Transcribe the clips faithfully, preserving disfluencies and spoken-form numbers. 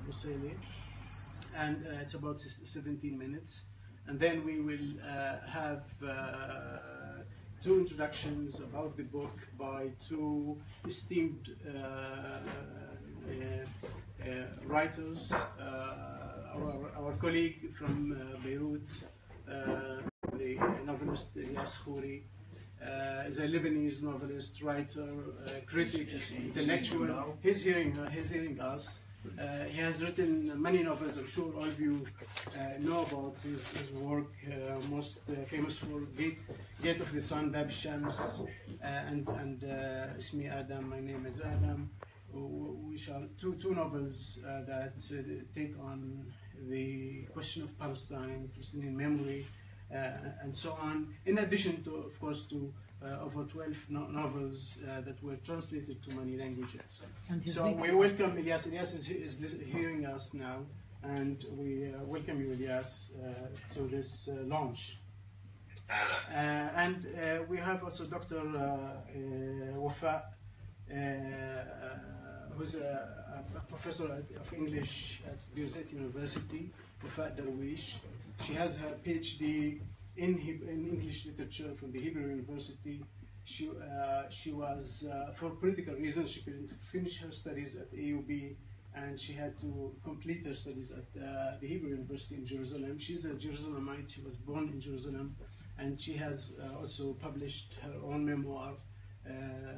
Busailah, and uh, it's about seventeen minutes. And then we will uh, have uh, two introductions about the book by two esteemed uh, uh, uh, writers. Uh, our, our colleague from uh, Beirut, uh, the novelist Elias Khoury, uh, is a Lebanese novelist, writer, uh, critic, intellectual. He's hearing, uh, he's hearing us. Uh, he has written many novels. I'm sure all of you uh, know about his, his work, uh, most uh, famous for Gate, Gate of the Sun, Bab Shams, uh, and, and uh, Ismi Adam, My Name is Adam, which are two, two novels uh, that uh, take on the question of Palestine, Palestinian memory, uh, and so on, in addition to, of course, to Uh, over twelve no novels uh, that were translated to many languages. So we welcome Elias. Elias is, is hearing us now, and we uh, welcome you, Elias, uh, to this uh, launch. Uh, and uh, we have also Doctor Uh, uh, Wafa, uh, who's a, a professor of English at Busailah University, Wafa Darwish. She has her PhD In, in English literature from the Hebrew University. She, uh, she was, uh, for political reasons, she couldn't finish her studies at A U B, and she had to complete her studies at uh, the Hebrew University in Jerusalem. She's a Jerusalemite. She was born in Jerusalem, and she has uh, also published her own memoir uh,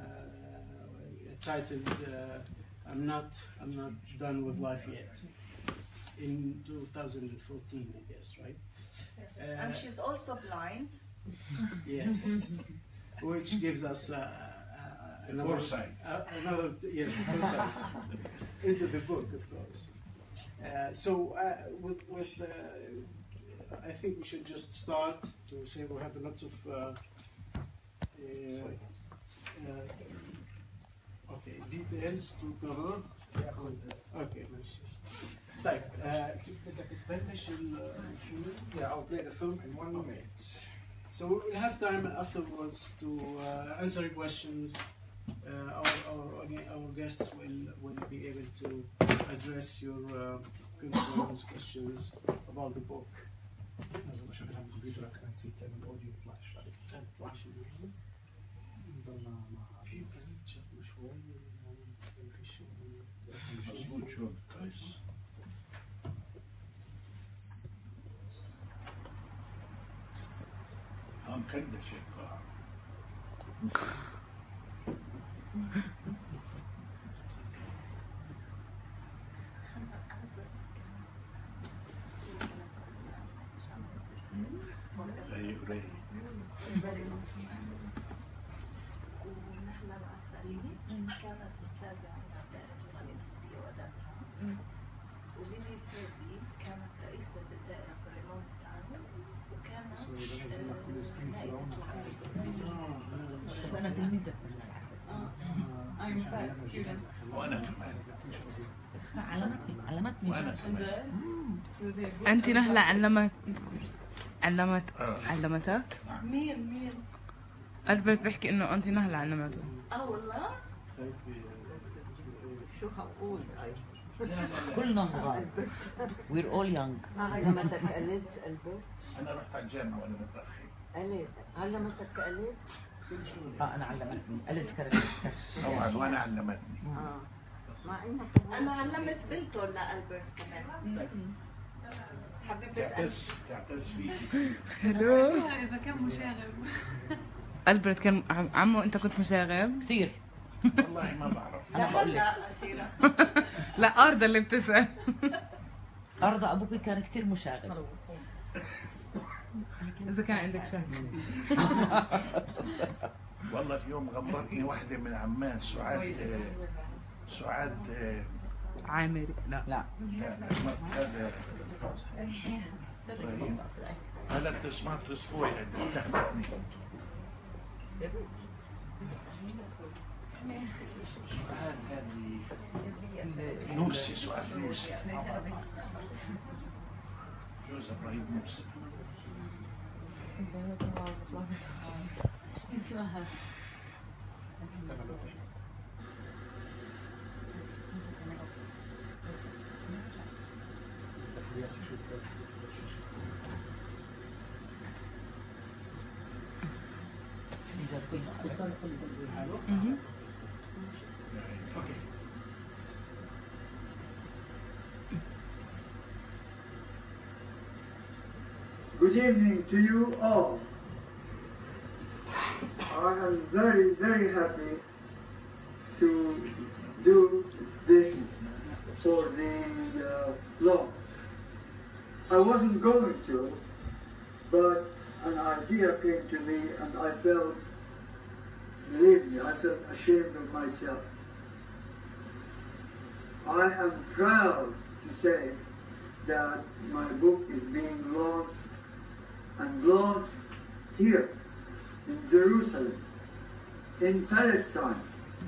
titled uh, "I'm Not, I'm Not Done with Life Yet," in two thousand fourteen, I guess, right? Yes. Uh, and she's also blind. Yes, which gives us uh, uh, another, foresight. Uh, another, yes, foresight into the book, of course. Uh, so, uh, with, with uh, I think we should just start to say we have lots of uh, uh, uh, okay details to cover. Okay, let's see. طيب بدك تبلش الفيلم؟ Yeah, I'll play the film in one minute. So we will have time afterwards to uh, answer your questions. Uh, our, our, our guests will, will be able to address your uh, concerns, questions about the book. لازم اشغلها بالكمبيوتر عشان نسيت تعمل اوديو فلاش بعد. فلاش ضلنا مع في شغل شوي في شغل مظبوط شو كويس. I'm كدش القاع. ونحن العسلية كانت أستاذة عندنا بدائرة اللغة الإنجليزية وأدبها، وليلي فريدي كانت رئيسة الدائرة في الريموت تاعنا، وكانت نائبة العام الإنجليزي. بس أنا تلميذة بالعسل. I'm a student. وأنا كمان. علمتني علمتني. وأنا كمان. أنت نهلة علمت علمت علمتك؟ مين مين؟ ألبرت بيحكي إنه أنت نهلة علمته. آه والله؟ شو هقول؟ كلنا صغار. We're all young. علمتك أليدز ألبرت؟ أنا رحت على الجامعة وأنا متأخر. أليد علمتك أليدز؟ اه انا علمتني أليدز كانت طبعا وأنا علمتني. اه مع إنك أنا علمت بنته لألبرت كمان. حبيبة تعتز تعتز فيك. حلو. إذا كان مشاغب. ألبرت كان عمو أنت كنت مشاغب؟ كثير. والله ما بعرف. انا بقول لك لا أشيرة. لا أرضى اللي بتسأل. أرضى أبوك كان كثير مشاغب. إذا كان عندك شك. والله اليوم غمرتني واحدة من عمان سعاد سعاد عامر لا لا هذا قالت اسمها تصفوي يعني اتهمتني. سعاد هذه نوسي سعاد نوسي جوز ابراهيم نوسي. الياس يشوف اوكي. Good evening to you all. I am very, very happy to do this for the uh, law. I wasn't going to, but an idea came to me and I felt, believe me, I felt ashamed of myself. I am proud to say that my book is being launched and launched here in Jerusalem, in Palestine.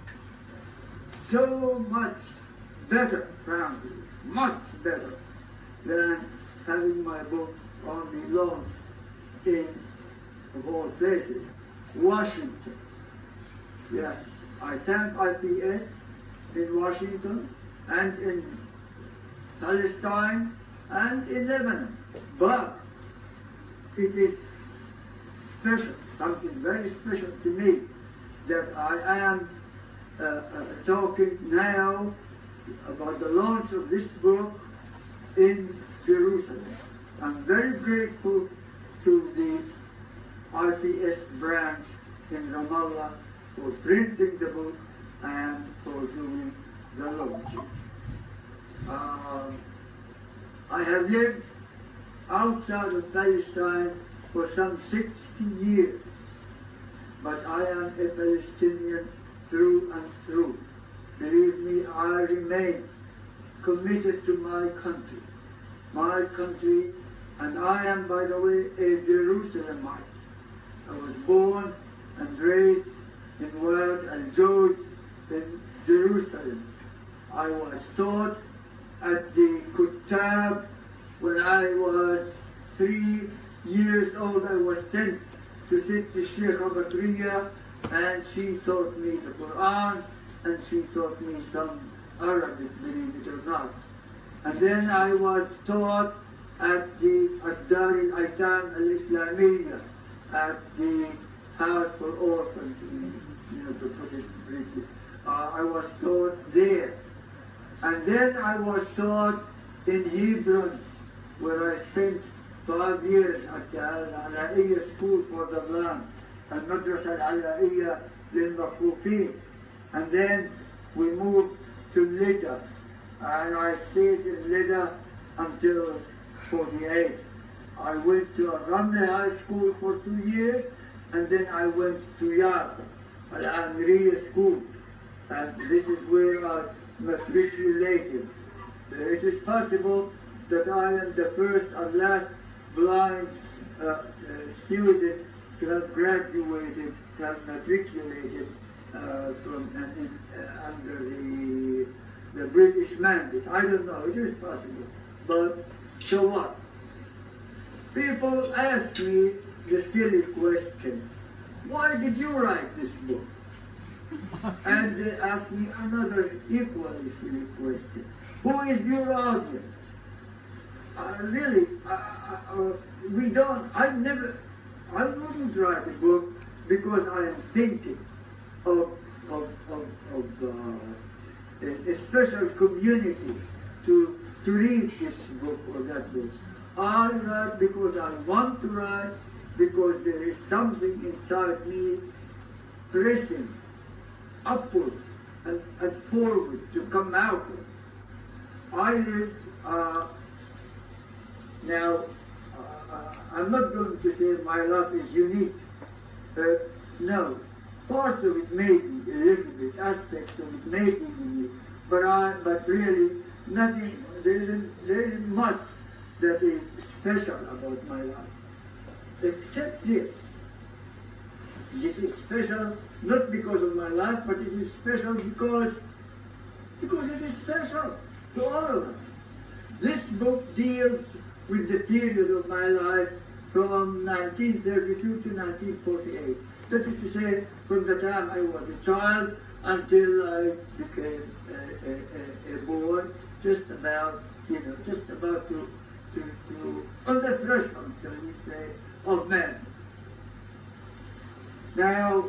So much better, frankly, much better than having my book only launched in, of all places, Washington. Yes, I thank I P S in Washington and in Palestine and in Lebanon. But it is special, something very special to me that I am uh, uh, talking now about the launch of this book in Jerusalem. I'm very grateful to the I P S branch in Ramallah for printing the book and for doing the launching. Uh, I have lived outside of Palestine for some sixty years, but I am a Palestinian through and through. Believe me, I remain committed to my country, my country, and I am, by the way, a Jerusalemite. I was born and raised in Wad al-Jawz in Jerusalem. I was taught at the Kutab when I was three years old. I was sent to sit to Sheikh Bakriya, and she taught me the Quran, and she taught me some Arabic, believe it or not. And then I was taught at the at Dar al-Aitam al-Islamiyya, at the house for orphans, you know, to put it briefly. Uh, I was taught there. And then I was taught in Hebron, where I spent five years at the Al-Alaiya School for the Blind, and Madrasa Al-Alaiya lil-Makhufin. And then we moved to Lida, and I stayed in Lida until forty-eight. I went to Ramle High School for two years, and then I went to Yafa, Al-Amriya School, and this is where I matriculated. It is possible that I am the first and last blind uh, uh, student to have graduated, to have matriculated uh, from uh, in, uh, under the, the British mandate. I don't know, it is possible. But so what? People ask me the silly question, why did you write this book? And they ask me another equally silly question. Who is your audience? Uh, really, uh, uh, we don't, I never, I wouldn't write a book because I am thinking of, of, of, of uh, a, a special community to, to read this book or that book. I write because I want to write, because there is something inside me pressing upward and, and forward to come out of. I lived, uh, now, uh, I'm not going to say my life is unique. Uh, no, part of it may be, a little bit, aspects of it may be unique, but I, but really, nothing, there isn't, there isn't much that is special about my life, except this. This is special not because of my life, but it is special because, because it is special to all of us. This book deals with the period of my life from nineteen thirty-two to nineteen forty-eight. That is to say, from the time I was a child until I became a, a, a, a boy, just about, you know, just about to to, to on the threshold, shall we say, of man. Now,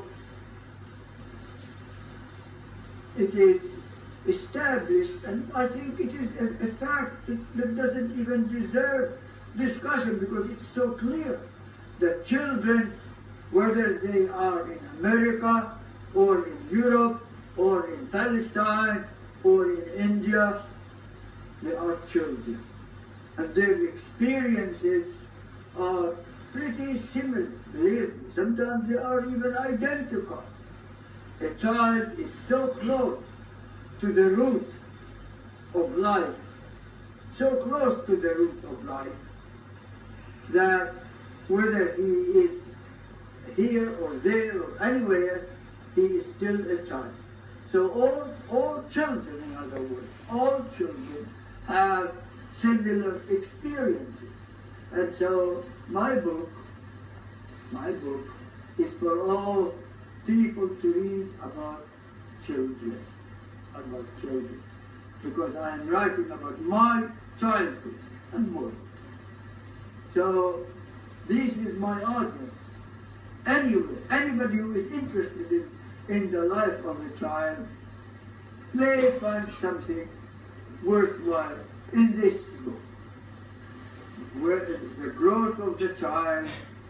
it is established, and I think it is a, a fact that, that doesn't even deserve discussion because it's so clear that children, whether they are in America or in Europe or in Palestine or in India, they are children. And their experiences are pretty similar, believe me. Sometimes they are even identical. A child is so close to the root of life, so close to the root of life, that whether he is here or there or anywhere, he is still a child. So all, all children, in other words, all children have similar experiences. And so my book, my book is for all people to read about children, about children, because I am writing about my childhood and more. So this is my audience. Anyway, anybody who is interested in, in the life of a child may find something worthwhile in this book, where the, the growth of the child,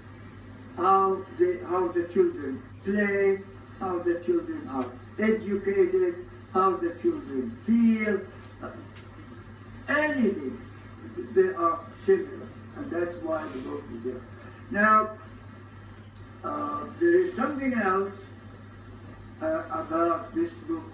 how the, how the children play, how the children are educated, how the children feel, uh, anything, they are similar, and that's why the book is there. Now, uh, there is something else uh, about this book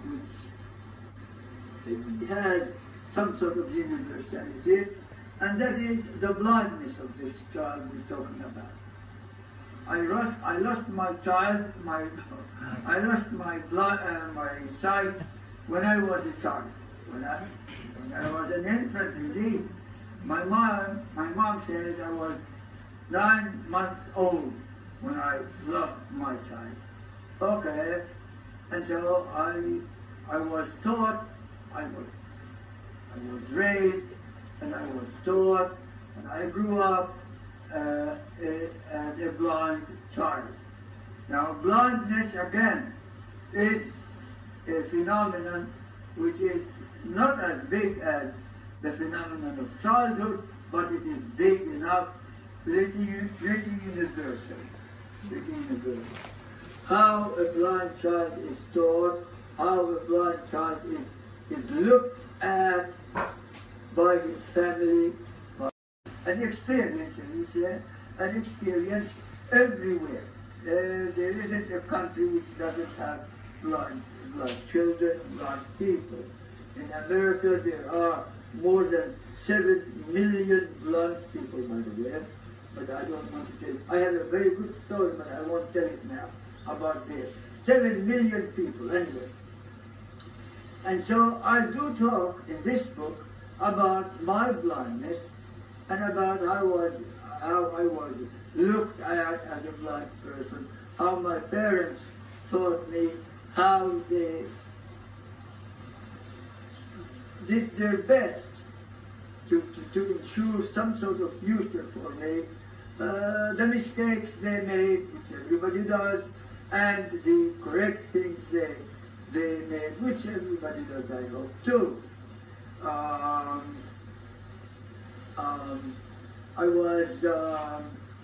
which it has some sort of universality, and that is the blindness of this child we're talking about. I lost, I lost my child, my, I lost my blood, uh, my sight when I was a child. When I, when I was an infant, indeed. My mom, my mom says I was nine months old when I lost my sight. Okay, and so I, I was taught, I was, I was raised, and I was taught, and I grew up uh, a, as a blind child. Now, blindness, again, is a phenomenon which is not as big as the phenomenon of childhood, but it is big enough, pretty, pretty universal, pretty universal. How a blind child is taught, how a blind child is, is looked at by his family, by an experience, you say, an experience everywhere. Uh, there isn't a country which doesn't have blind, blind children, blind people. In America, there are more than seven million blind people, by the way, but I don't want to tell you. I have a very good story, but I won't tell it now about this. Seven million people, anyway. And so I do talk in this book about my blindness and about how I was, how I was looked at as a blind person, how my parents taught me, how they did their best to, to, to ensure some sort of future for me, uh, the mistakes they made, which everybody does, and the correct things they, they made, which everybody does, I hope, too. Um, um, I was um,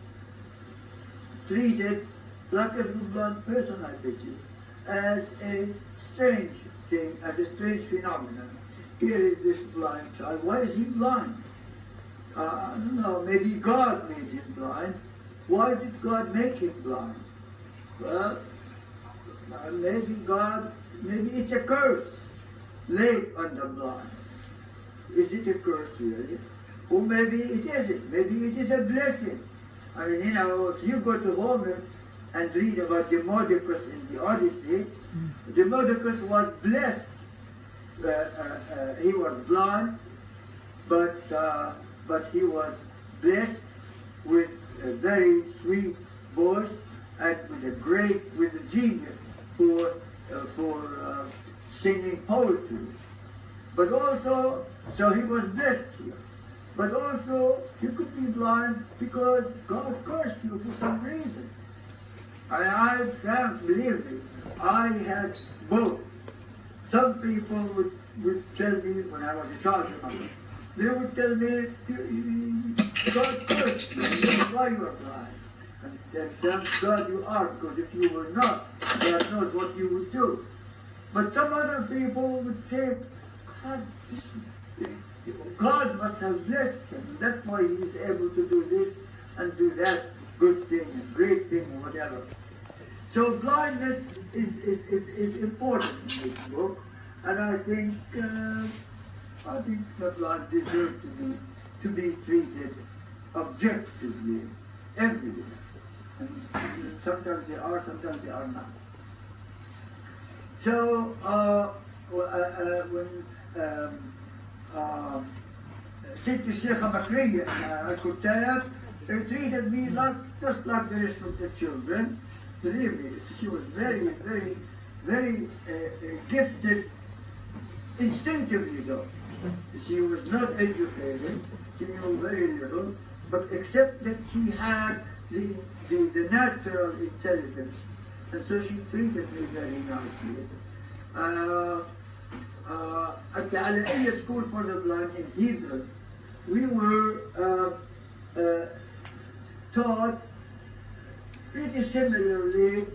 treated, like every blind person, I think, as a strange thing, as a strange phenomenon. Here is this blind child. Why is he blind? Uh, I don't know, maybe God made him blind. Why did God make him blind? Well, uh, maybe God, maybe it's a curse laid on the blind. Is it a curse really? Or maybe it isn't. Maybe it is a blessing. I mean, you know, if you go to Homer and read about Demodocus in the Odyssey, Demodocus was blessed. Uh, uh, uh, he was blind, but uh, but he was blessed with a very sweet voice and with a great, with a genius for uh, for uh, singing poetry. But also, so he was blessed here. but also you could be blind because God cursed you for some reason. I, I found, believe me, I had both. Some people would, would tell me when I was a child, they would tell me, God cursed you, that's why you are blind. And then thank God you are, because if you were not, God knows what you would do. But some other people would say, God, this, God must have blessed him. That's why he is able to do this and do that good thing and great thing or whatever. So blindness is, is, is, is important in this book, and I think uh, I think the blind deserve to be to be treated objectively, everywhere. And sometimes they are, sometimes they are not. So uh, uh, uh, when um, uh, ست الشيخة بكرية الكتاب treated me like, just like the rest of the children. Believe me, she was very, very, very uh, uh, gifted instinctively though. She was not educated, she knew very little, but except that she had the, the, the natural intelligence, and so she treated me very nicely. Uh, uh, at the Elias School for the Blind in Hebron, we were uh, uh, taught pretty similarly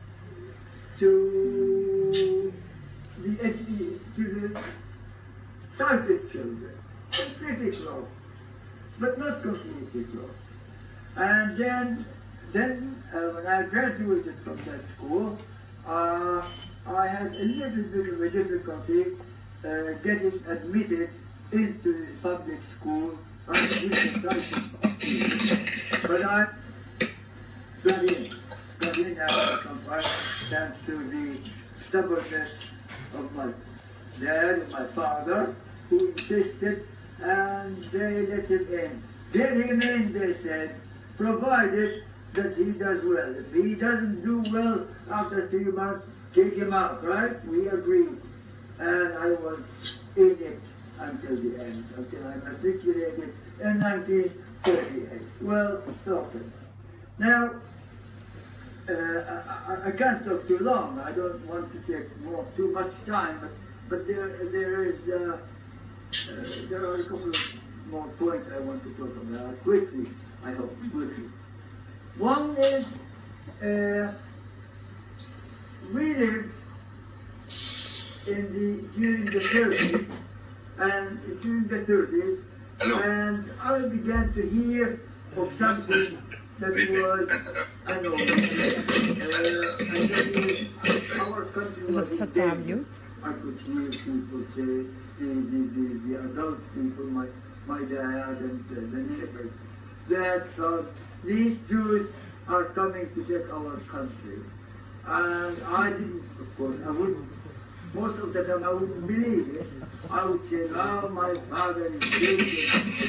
to the, to the sighted children, pretty close, but not completely close. And then, then uh, when I graduated from that school, uh, I had a little bit of a difficulty uh, getting admitted into the public school and with the sighted school. But I got in, got in after some time, thanks to the stubbornness of my dad and my father, who insisted, and they let him in. Get him in, they said, provided that he does well. If he doesn't do well after three months, kick him out, right? We agreed. And I was in it until the end, until I matriculated in nineteen forty-eight. Well, okay. Now, uh, I, I can't talk too long. I don't want to take more too much time, but, but there, there is, uh, uh, there are a couple of more points I want to talk about quickly. I hope quickly. One is, uh, we lived in the during the thirties, and during the thirties, and I began to hear of something that was, I know, uh, and that was, our country was in danger. I could hear people say, the, the, the, the adult people, my, my dad and uh, the neighbors, that uh, these Jews are coming to take our country. And I didn't, of course, I wouldn't, most of the time I wouldn't believe it. I would say, oh, my father is Jewish.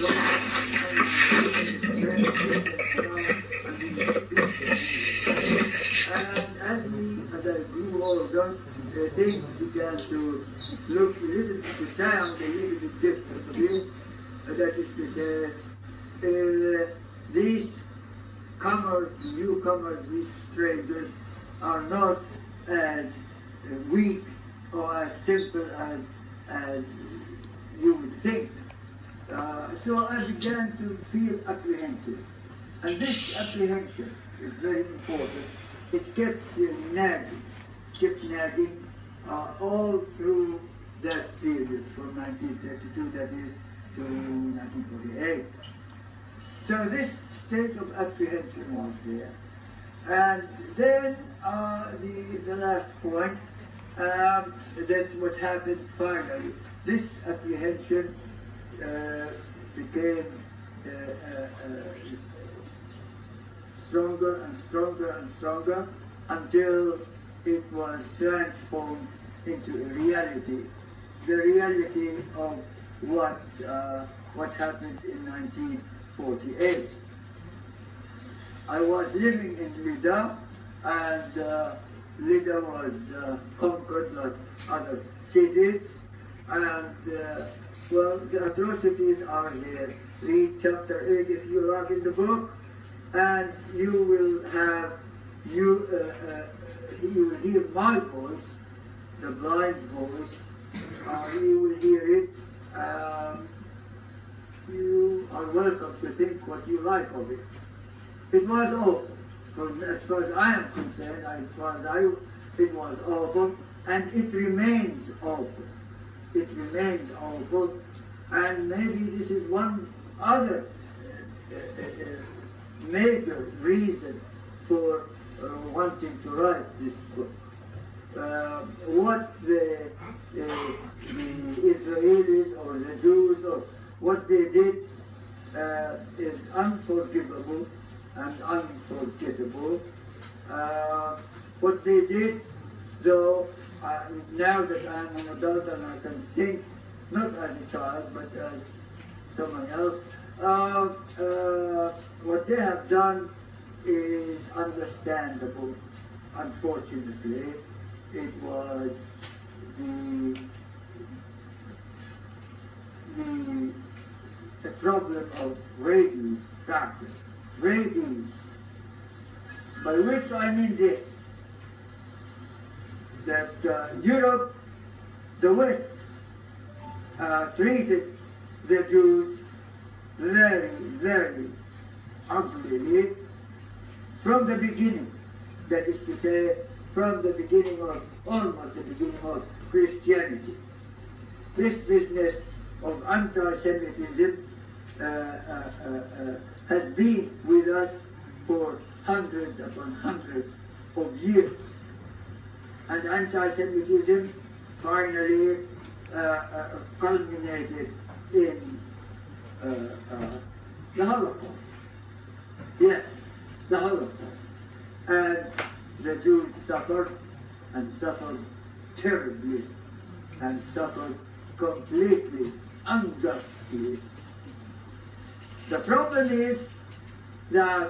And as we, as I grew older, uh, things began to look a little bit, to sound a little bit different to me. Uh, that is to say, uh, these comers, newcomers, these strangers, are not as weak or as simple as, as you would think. Uh, so I began to feel apprehensive. And this apprehension is very important. It kept uh, nagging, kept nagging uh, all through that period from nineteen thirty-two, that is, to nineteen forty-eight. So this state of apprehension was there. And then uh, the, the last point, um, that's what happened finally. This apprehension uh, became uh, uh, uh, stronger and stronger and stronger until it was transformed into a reality. The reality of what, uh, what happened in nineteen forty-eight. I was living in Lida, and uh, Lida was uh, conquered like other cities, and uh, well, the atrocities are there. Read chapter eight if you like in the book, and you will have, you, uh, uh, you will hear my voice, the blind voice, uh, you will hear it. Um, you are welcome to think what you like of it. It was awful. From, as far as I am concerned, as far as I, it was awful, and it remains awful. It remains awful, and maybe this is one other uh, uh, major reason for uh, wanting to write this book. Uh, what the, uh, the Israelis or the Jews or what they did uh, is unforgivable and unforgettable. Uh, what they did, though, uh, now that I'm an adult and I can think, not as a child, but as someone else, uh, uh, what they have done is understandable. Unfortunately, it was the, the, the problem of rabies practice. Rabies, by which I mean this, that uh, Europe, the West, uh, treated the Jews very, very uglily from the beginning. That is to say, from the beginning of, almost the beginning of Christianity. This business of anti-Semitism uh, uh, uh, uh, has been with us for hundreds upon hundreds of years. And anti-Semitism finally uh, uh, culminated in uh, uh, the Holocaust. Yes, the Holocaust. And the Jews suffered, and suffered terribly, and suffered completely, unjustly. The problem is that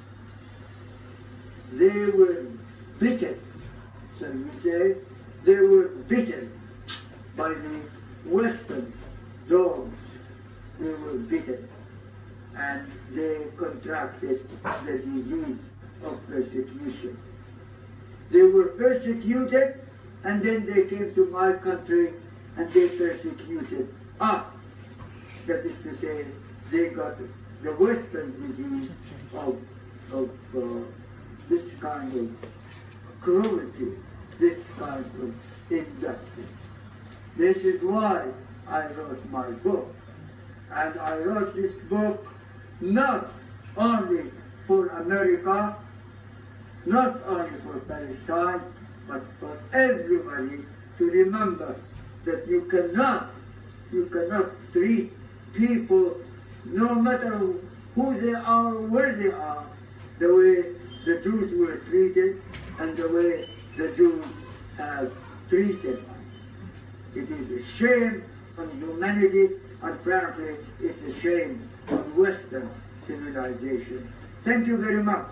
they were beaten, shall we say, they were beaten by the Western dogs. They were beaten, and they contracted the disease of persecution. They were persecuted, and then they came to my country and they persecuted us. That is to say, they got the Western disease of, of uh, this kind of cruelty, this kind of injustice. This is why I wrote my book. And I wrote this book not only for America, not only for Palestine, but for everybody to remember that you cannot, you cannot treat people, no matter who they are, where they are, the way the Jews were treated and the way the Jews have treated us. It is a shame on humanity, and frankly, it's a shame on Western civilization. Thank you very much.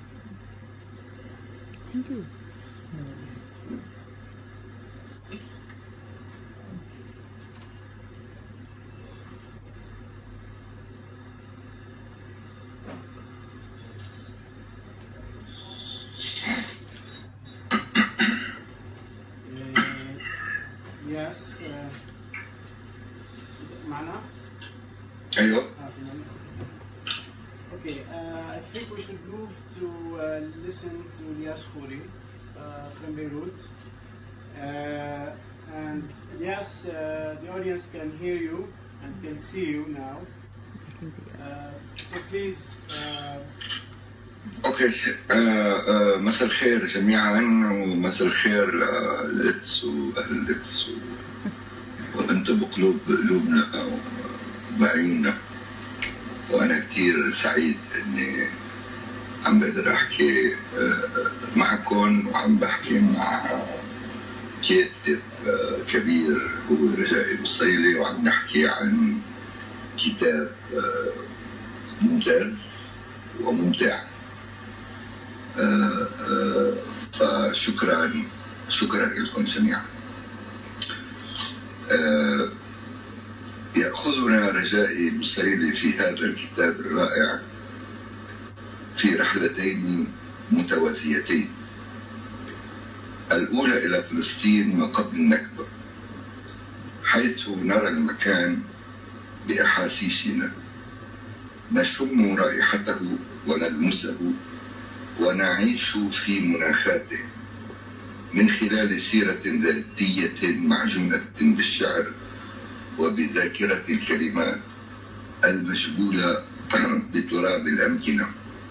Thank you. Yes. معنا؟ أيوه. Okay, uh, I think we should move to uh, listen to Elias Khoury uh, from Beirut. Uh, and yes, uh, the audience can hear you and can see you now. Uh, so please. Uh, اوكي آه آه مساء الخير جميعا، ومساء الخير للقدس واهل القدس وانتم بقلوب قلوبنا وبعيوننا. وانا كثير سعيد اني عم بقدر احكي آه معكم، وعم بحكي مع كاتب آه كبير هو رجاء بوصيلة، وعم نحكي عن كتاب آه ممتاز وممتع. آه آه فشكرا شكرا لكم جميعا. آه يأخذنا رجاء بوسيلة في هذا الكتاب الرائع في رحلتين متوازيتين. الأولى إلى فلسطين ما قبل النكبة، حيث نرى المكان بأحاسيسنا، نشم رائحته ونلمسه ونعيش في مناخاته من خلال سيرة ذاتية معجونة بالشعر وبذاكرة الكلمات المشغولة بتراب الأمكنة.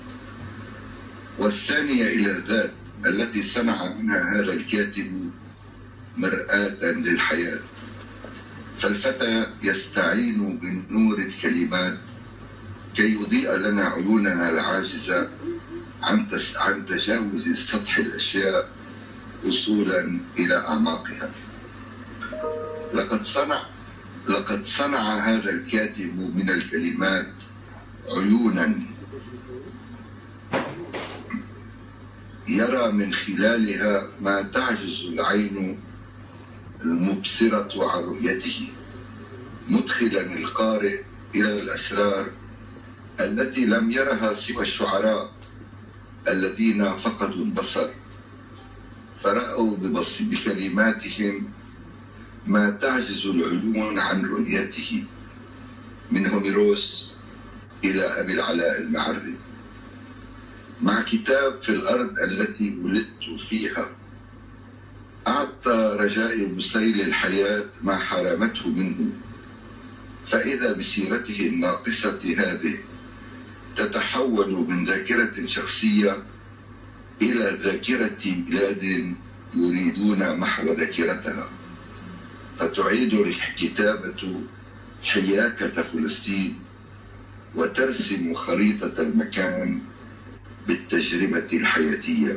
والثانية إلى الذات التي صنع منها هذا الكاتب مرآة للحياة، فالفتى يستعين بنور الكلمات كي يضيء لنا عيوننا العاجزة عن عن تجاوز سطح الأشياء وصولا إلى أعماقها. لقد صنع لقد صنع هذا الكاتب من الكلمات عيونا يرى من خلالها ما تعجز العين المبصرة عن رؤيته، مدخلا القارئ إلى الأسرار التي لم يرها سوى الشعراء الذين فقدوا البصر، فرأوا بكلماتهم ما تعجز العيون عن رؤيته، من هوميروس إلى أبي العلاء المعري. مع كتاب في الأرض التي ولدت فيها أعطى رجاء بوسيلة الحياة ما حرمته منه، فإذا بسيرته الناقصة هذه تتحول من ذاكرة شخصية إلى ذاكرة بلاد يريدون محو ذاكرتها، فتعيد الكتابة حياكة فلسطين وترسم خريطة المكان بالتجربة الحياتية.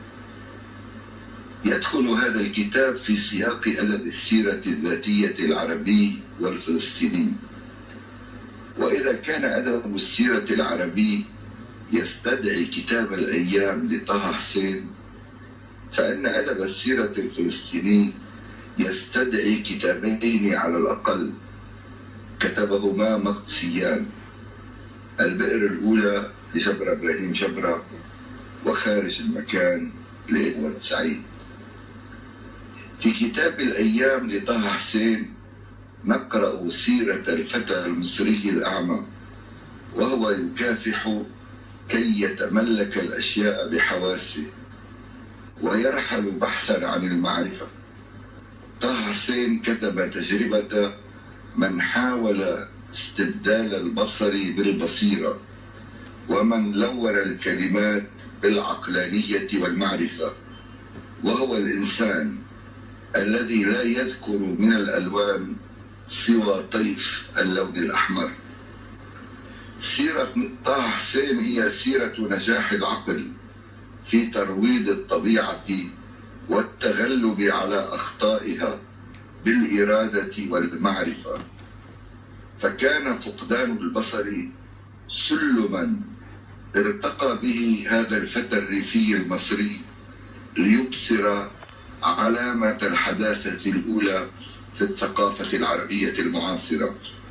يدخل هذا الكتاب في سياق أدب السيرة الذاتية العربي والفلسطيني، وإذا كان أدب السيرة العربي يستدعي كتاب الأيام لطه حسين، فإن أدب السيرة الفلسطيني يستدعي كتابين على الأقل كتبهما مقدسيان: البئر الأولى لجبرة إبراهيم جبرة، وخارج المكان لإدوارد سعيد. في كتاب الأيام لطه حسين نقرأ سيرة الفتى المصري الأعمى وهو يكافح كي يتملك الأشياء بحواسه ويرحل بحثا عن المعرفة. طه حسين كتب تجربة من حاول استبدال البصر بالبصيرة، ومن لون الكلمات بالعقلانية والمعرفة، وهو الإنسان الذي لا يذكر من الألوان سوى طيف اللون الأحمر. سيرة طه حسين هي سيرة نجاح العقل في ترويض الطبيعة والتغلب على أخطائها بالإرادة والمعرفة، فكان فقدان البصر سلما ارتقى به هذا الفتى الريفي المصري ليبصر علامة الحداثة الأولى في الثقافة العربية المعاصرة.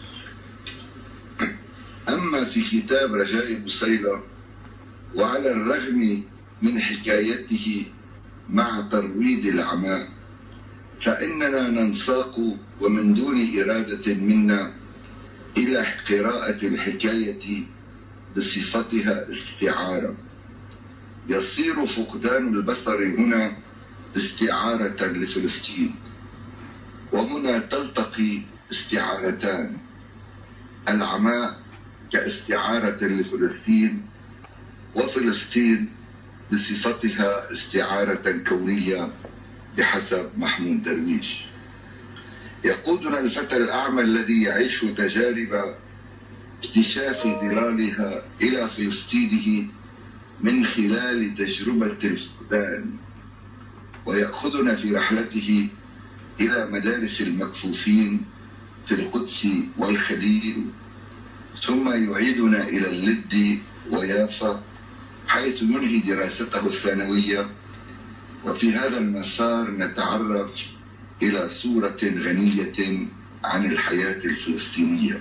أما في كتاب رجاء بوسيلة، وعلى الرغم من حكايته مع ترويض العماء، فإننا ننساق ومن دون إرادة منا إلى قراءة الحكاية بصفتها استعارة. يصير فقدان البصر هنا استعارة لفلسطين، وهنا تلتقي استعارتان: العماء كاستعارة لفلسطين، وفلسطين بصفتها استعارة كونية بحسب محمود درويش. يقودنا الفتى الأعمى الذي يعيش تجارب اكتشاف ظلالها إلى فلسطينه من خلال تجربة الفقدان، ويأخذنا في رحلته إلى مدارس المكفوفين في القدس والخليل، ثم يعيدنا إلى اللد ويافا حيث ينهي دراسته الثانوية. وفي هذا المسار نتعرف إلى صورة غنية عن الحياة الفلسطينية.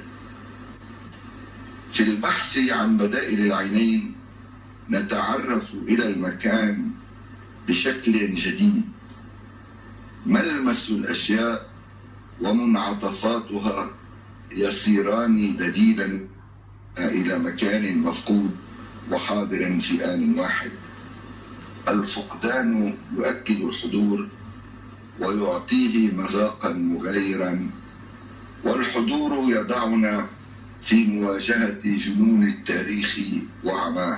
في البحث عن بدائل العينين نتعرف إلى المكان بشكل جديد، ملمس الأشياء ومنعطفاتها يصيران دليلا إلى مكان مفقود وحاضر في آن واحد. الفقدان يؤكد الحضور ويعطيه مذاقا مغايرا، والحضور يضعنا في مواجهة جنون التاريخ وعماه.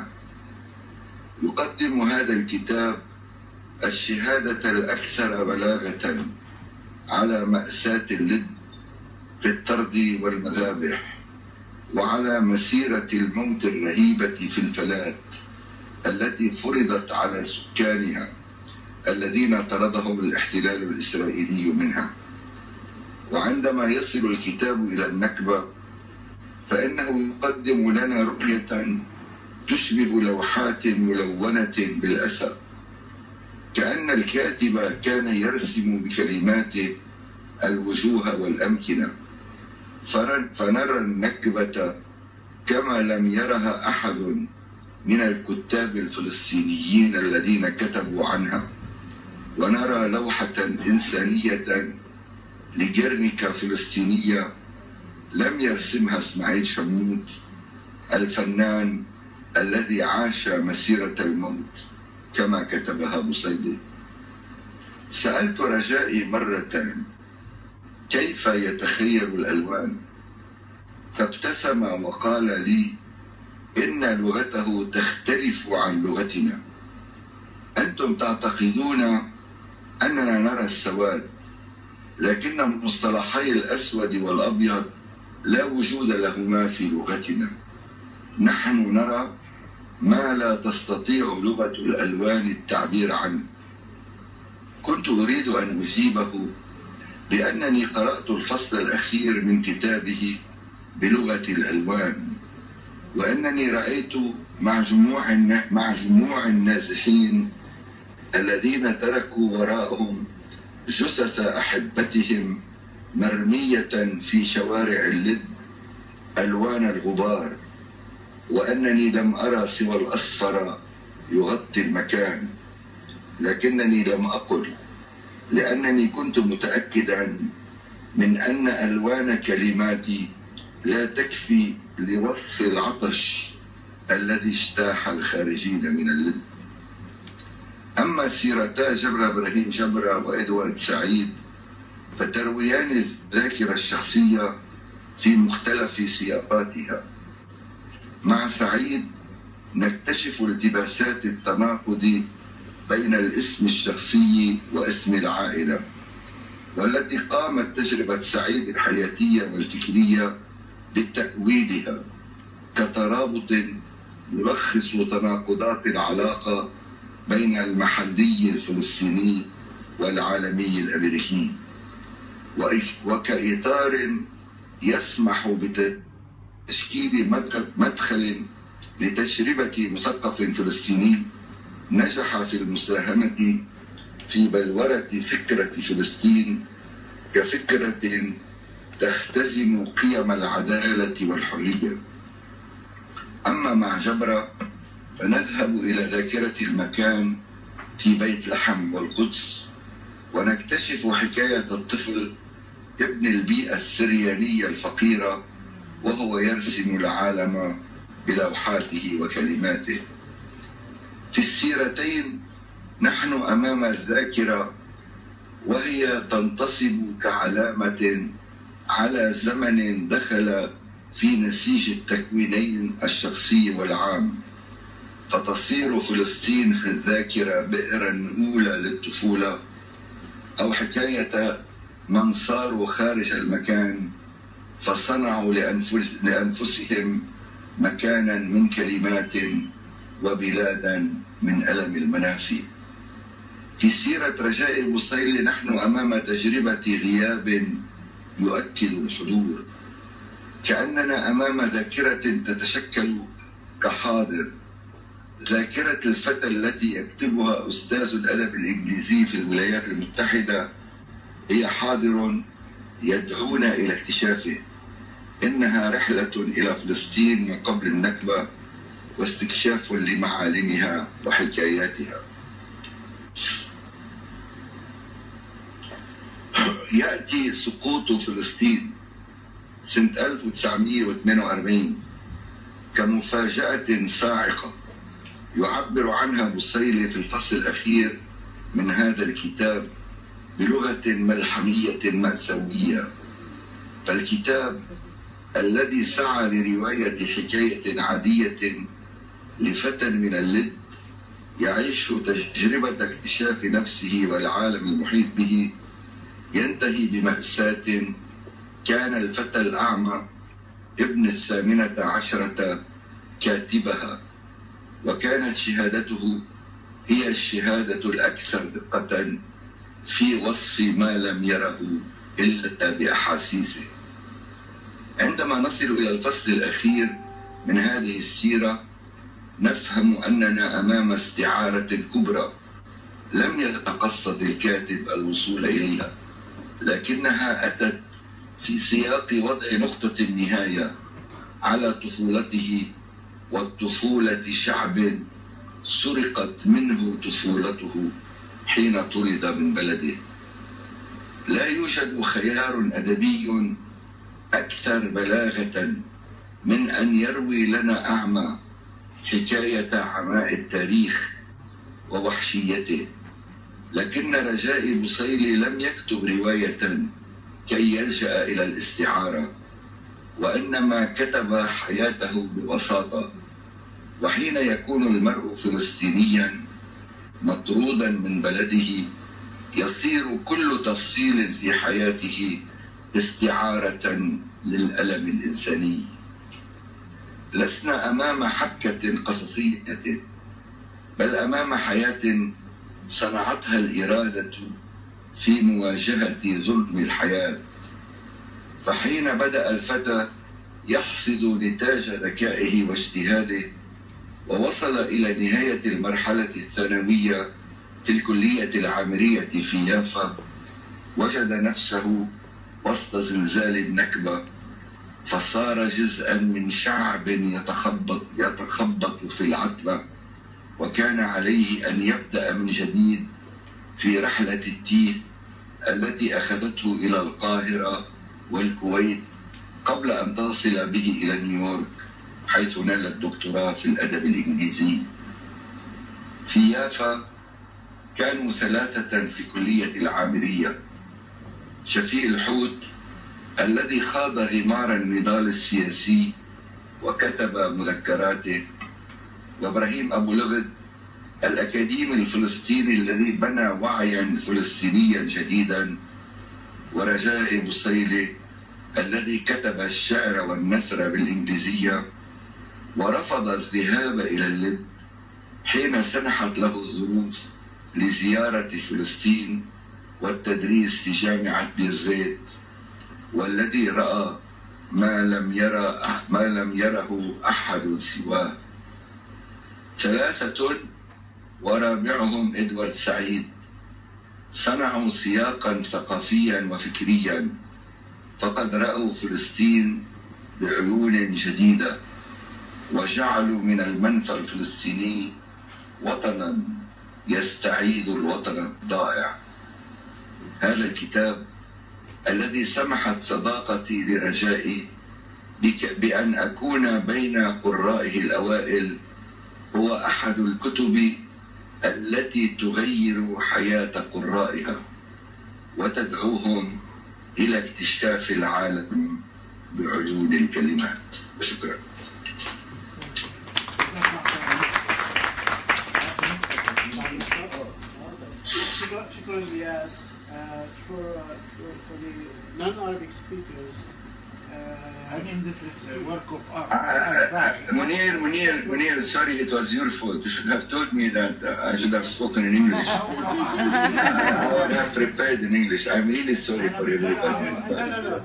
يقدم هذا الكتاب الشهادة الأكثر بلاغة على مأساة اللد في الطرد والمذابح، وعلى مسيرة الموت الرهيبة في الفلات التي فرضت على سكانها الذين طردهم الاحتلال الإسرائيلي منها. وعندما يصل الكتاب إلى النكبة فإنه يقدم لنا رؤية تشبه لوحات ملونة بالأسى، كأن الكاتب كان يرسم بكلماته الوجوه والأمكنة، فنرى النكبة كما لم يرها أحد من الكتاب الفلسطينيين الذين كتبوا عنها، ونرى لوحة إنسانية لجرنيكا فلسطينية لم يرسمها اسماعيل شمود الفنان الذي عاش مسيرة الموت كما كتبها بوسيلة. سألت رجائي مرة كيف يتخيل الألوان، فابتسم وقال لي إن لغته تختلف عن لغتنا. أنتم تعتقدون أننا نرى السواد، لكن مصطلحي الأسود والأبيض لا وجود لهما في لغتنا. نحن نرى ما لا تستطيع لغة الألوان التعبير عنه. كنت أريد أن أجيبه بأنني قرأت الفصل الأخير من كتابه بلغة الألوان، وأنني رأيت مع جموع مع جموع النازحين الذين تركوا وراءهم جثث أحبتهم مرمية في شوارع اللد ألوان الغبار، وأنني لم أرى سوى الأصفر يغطي المكان، لكنني لم أقل، لأنني كنت متأكدا من أن ألوان كلماتي لا تكفي لوصف العطش الذي اجتاح الخارجين من اللد. أما سيرتا جبرة إبراهيم جبرة وإدوارد سعيد فترويان الذاكرة الشخصية في مختلف سياقاتها. مع سعيد نكتشف التباسات التناقض بين الاسم الشخصي واسم العائلة، والتي قامت تجربة سعيد الحياتية والفكرية بتأويلها كترابط يلخص تناقضات العلاقة بين المحلي الفلسطيني والعالمي الأمريكي، وكإطار يسمح بتشكيل مدخل لتجربة مثقف فلسطيني نجح في المساهمة في بلورة فكرة فلسطين كفكرة تختزن قيم العدالة والحرية. أما مع جبرة فنذهب إلى ذاكرة المكان في بيت لحم والقدس، ونكتشف حكاية الطفل ابن البيئة السريانية الفقيرة وهو يرسم العالم بلوحاته وكلماته. في السيرتين نحن أمام الذاكرة وهي تنتصب كعلامة على زمن دخل في نسيج التكوينين الشخصي والعام، فتصير فلسطين في الذاكرة بئرا أولى للطفولة، أو حكاية من صاروا خارج المكان فصنعوا لأنفسهم مكانا من كلمات وبلادا من ألم المنافي. في سيرة رجاء بوسيلة نحن أمام تجربة غياب يؤكد الحضور، كأننا أمام ذاكرة تتشكل كحاضر، ذاكرة الفتى التي يكتبها أستاذ الأدب الإنجليزي في الولايات المتحدة هي حاضر يدعون إلى اكتشافه. إنها رحلة إلى فلسطين ما قبل النكبة واستكشاف لمعالمها وحكاياتها. يأتي سقوط فلسطين سنة ألف وتسعمئة واثنين وأربعين كمفاجأة صاعقة يعبر عنها بوسيلة في الفصل الأخير من هذا الكتاب بلغة ملحمية مأساوية. فالكتاب الذي سعى لرواية حكاية عادية لفتى من اللد يعيش تجربة اكتشاف نفسه والعالم المحيط به ينتهي بمأساة كان الفتى الأعمى ابن الثامنة عشرة كاتبها، وكانت شهادته هي الشهادة الأكثر دقة في وصف ما لم يره إلا بأحاسيسه. عندما نصل إلى الفصل الأخير من هذه السيرة نفهم أننا أمام استعارة كبرى لم يتقصد الكاتب الوصول إليها، لكنها أتت في سياق وضع نقطة النهاية على طفولته والطفولة شعب سرقت منه طفولته حين طرد من بلده. لا يوجد خيار أدبي أكثر بلاغة من أن يروي لنا أعمى حكاية عماء التاريخ ووحشيته، لكن رجاء بوسيلي لم يكتب رواية كي يلجأ إلى الاستعارة، وإنما كتب حياته ببساطة. وحين يكون المرء فلسطينيا مطرودا من بلده يصير كل تفصيل في حياته استعارة للألم الإنساني. لسنا أمام حبكة قصصية، بل أمام حياة صنعتها الإرادة في مواجهة ظلم الحياة. فحين بدأ الفتى يحصد نتاج ذكائه واجتهاده ووصل إلى نهاية المرحلة الثانوية في الكلية العامرية في يافا، وجد نفسه وسط زلزال النكبة، فصار جزءا من شعب يتخبط يتخبط في العتبة، وكان عليه أن يبدأ من جديد في رحلة التيه التي أخذته إلى القاهرة والكويت قبل أن تصل به إلى نيويورك حيث نال الدكتوراه في الأدب الإنجليزي. في يافا كانوا ثلاثة في كلية العامرية: شفيق الحوت الذي خاض غمار النضال السياسي وكتب مذكراته، وإبراهيم أبو لغد الأكاديمي الفلسطيني الذي بنى وعيا فلسطينيا جديدا، ورجاء بوسيلة الذي كتب الشعر والنثر بالإنجليزية ورفض الذهاب إلى اللد حين سنحت له الظروف لزيارة فلسطين والتدريس في جامعة بيرزيت، والذي رأى ما لم يرى ما لم يره أحد سواه. ثلاثة ورابعهم إدوارد سعيد صنعوا سياقا ثقافيا وفكريا، فقد رأوا فلسطين بعيون جديدة وجعلوا من المنفى الفلسطيني وطنا يستعيد الوطن الضائع. هذا الكتاب الذي سمحت صداقتي لرجائي بأن أكون بين قرائه الأوائل هو أحد الكتب التي تغير حياة قرائها وتدعوهم إلى اكتشاف العالم بعيون الكلمات. شكرا. شكرا الياس. for for for the non-Arabic speakers. I mean, this is a work of art. Munir, Munir, Munir, sorry, it was your fault. You should have told me that uh, I should have spoken in English. I would have prepared in English. I'm really sorry for everybody. No, no, no.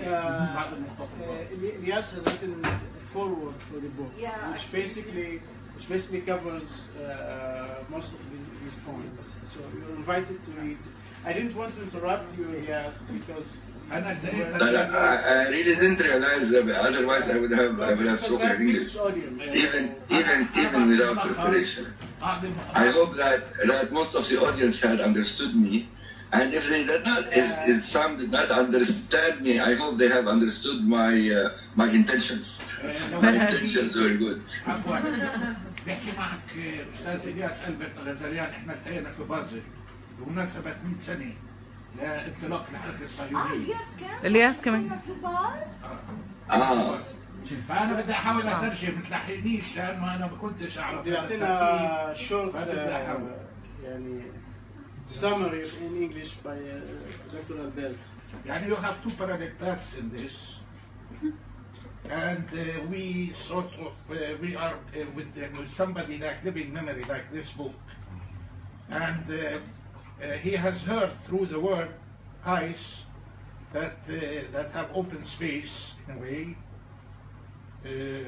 Elias has written a foreword for the book, Yeah, which basically which basically covers uh, most of these, these points. So you're invited to read. I didn't want to interrupt you, Elias, because I, I really didn't realize that. Otherwise, I would have I would have spoken English, even even even without preparation. I hope that that most of the audience had understood me, and if they did not, if, if some did not understand me, I hope they have understood my uh, my intentions. My intentions were good. عفوا بحكي معك استاذ الياس البرت غزاليان، احنا التقينا في بازل بمناسبه مئة سنه لانطلاق الحركه اه الصهيونيه. الياس كان الياس كمان. كنا في البار. اه فانا بدي احاول اترجم، ما تلحقنيش لانه انا ما كنتش اعرف. بيعطينا short يعني summary in English by Doctor Albert. يعني you have two parallel paths in this, and uh, we sort of uh, we are uh, with, uh, with somebody like living memory like this book, and uh, uh, he has heard through the word eyes that uh, that have open space in a way. Uh,